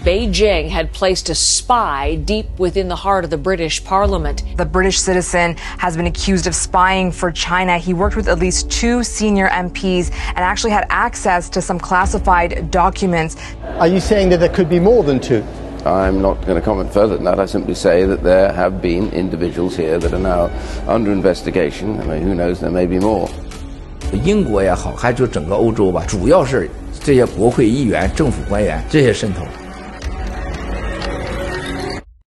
Beijing had placed a spy deep within the heart of the British Parliament. The British citizen has been accused of spying for China. He worked with at least 2 senior MPs and actually had access to some classified documents. Are you saying that there could be more than 2? I'm not going to comment further than that. I simply say that there have been individuals here that are now under investigation. I mean, who knows, there may be more. 英国也好，还就整个欧洲吧，主要是这些国会议员、政府官员这些渗透。